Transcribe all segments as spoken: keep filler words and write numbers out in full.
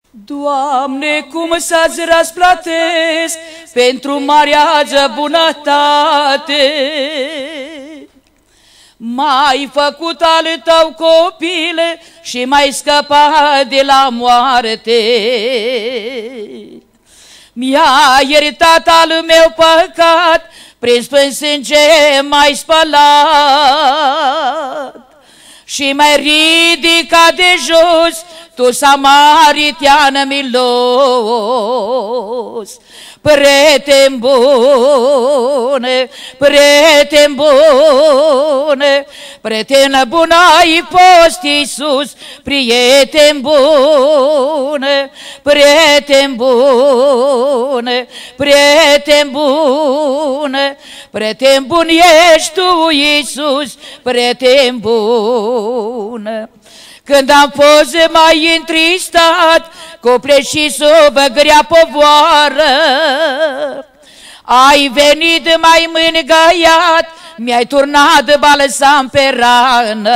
Doamne, cum să-ți răsplătesc pentru marea bunătate? M-ai făcut al tău copil și m-ai scăpat de la moarte. Mi-a iertat al meu păcat, prin sfânt sânge m-ai spălat și m-ai ridicat de jos, tu, samaritean milos. Prieten bune, prieten bune, prieten bun ai fost, Iisus, prieten bune, prieten bune, prieten bune, prieten bun ești tu, Iisus, prieten bun. Când am fost mai întristat, cuplet și sub grea povoară, ai venit mai mângâiat, mi-ai turnat balsam pe rană.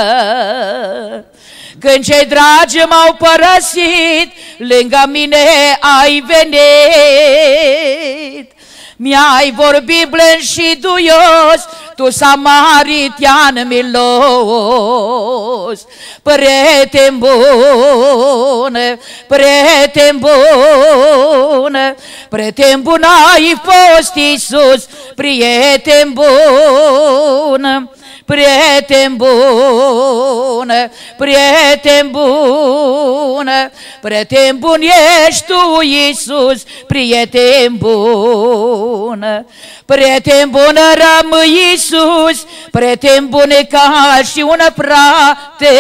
Când cei dragi m-au părăsit, lângă mine ai venit. Mi-ai vorbit blând și duios, tu, samaritean milos. Prieten bun, prieten bun, prieten bun ai fost, Iisus, prieten bun. Prieten bun, prieten bun, prieten bun ești tu, Iisus, prieten bun. Prieten bun rămâi, Iisus, prieten bun ca și un frate.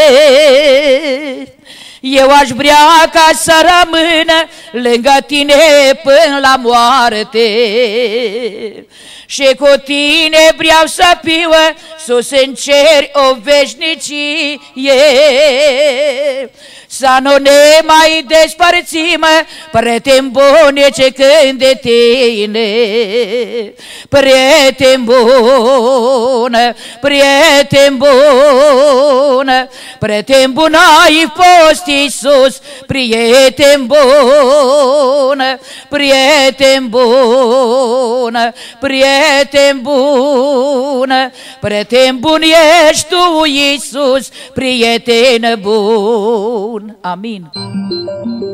Eu aș vrea ca să rămână lângă tine până la moarte. Și cu tine vreau să fiu sus în cer o veșnicie. Să nu ne mai despărțim, prieten bun ce când de tine. Prieten bun, prieten bun, prieten bun ai fost, Iisus, prieten bun, prieten bun, prieten bun, prieten bun ești tu, Iisus, prieten bun. Amin.